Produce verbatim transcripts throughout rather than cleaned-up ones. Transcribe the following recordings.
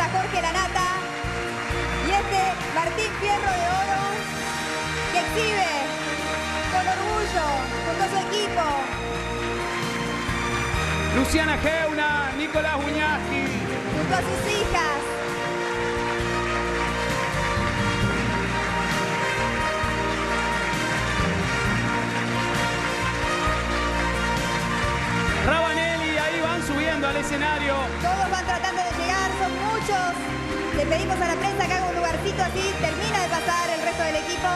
Jorge Lanata y este Martín Fierro de Oro que exhibe con orgullo junto a su equipo. Luciana Geuna, Nicolás Buñaski. Junto a sus hijas. Rabanelli, ahí van subiendo al escenario. Todos van tratando de llegar, son muchos. Le pedimos a la prensa que haga un lugarcito así, termina de pasar el resto del equipo.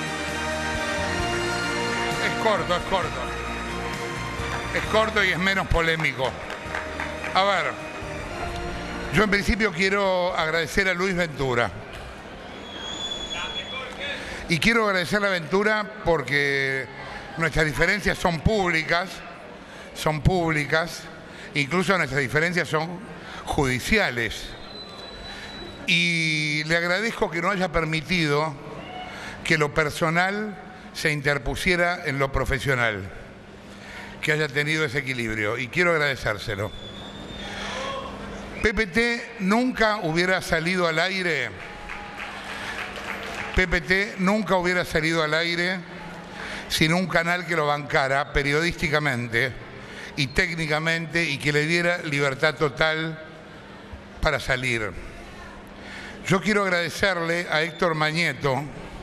Es corto, es corto. Es corto y es menos polémico. A ver, yo en principio quiero agradecer a Luis Ventura. Y quiero agradecer a Ventura porque nuestras diferencias son públicas, son públicas, incluso nuestras diferencias son judiciales. Y le agradezco que no haya permitido que lo personal se interpusiera en lo profesional, que haya tenido ese equilibrio, y quiero agradecérselo. P P T nunca hubiera salido al aire, P P T nunca hubiera salido al aire sin un canal que lo bancara periodísticamente y técnicamente y que le diera libertad total para salir. Yo quiero agradecerle a Héctor Mañeto,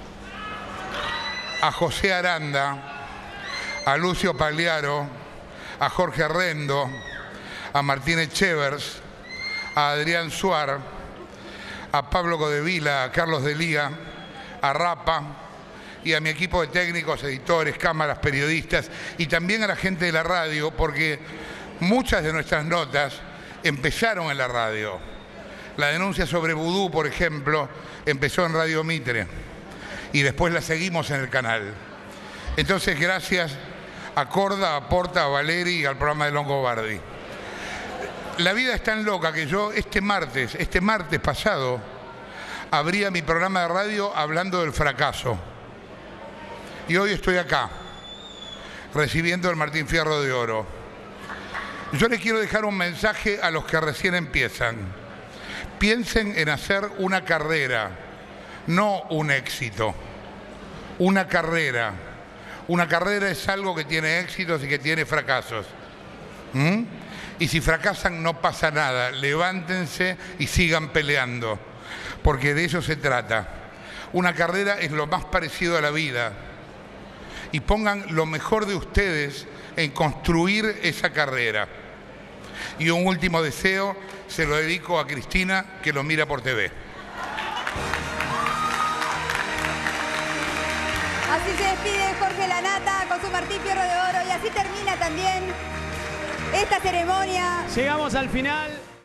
a José Aranda, a Lucio Pagliaro, a Jorge Arrendo, a Martín Echevers, a Adrián Suar, a Pablo Codevila, a Carlos Delía, a Rapa y a mi equipo de técnicos, editores, cámaras, periodistas y también a la gente de la radio, porque muchas de nuestras notas empezaron en la radio. La denuncia sobre vudú, por ejemplo, empezó en Radio Mitre y después la seguimos en el canal. Entonces, gracias a Corda, a Porta, a Valeri y al programa de Longobardi. La vida es tan loca que yo este martes, este martes pasado, abría mi programa de radio hablando del fracaso. Y hoy estoy acá, recibiendo el Martín Fierro de Oro. Yo les quiero dejar un mensaje a los que recién empiezan. Piensen en hacer una carrera, no un éxito. Una carrera. Una carrera es algo que tiene éxitos y que tiene fracasos. ¿Mm? Y si fracasan no pasa nada. Levántense y sigan peleando. Porque de eso se trata. Una carrera es lo más parecido a la vida. Y pongan lo mejor de ustedes en construir esa carrera. Y un último deseo se lo dedico a Cristina, que lo mira por T V. Así se despide Jorge Lanata con su Martín Fierro de Oro y así termina también esta ceremonia. Llegamos al final.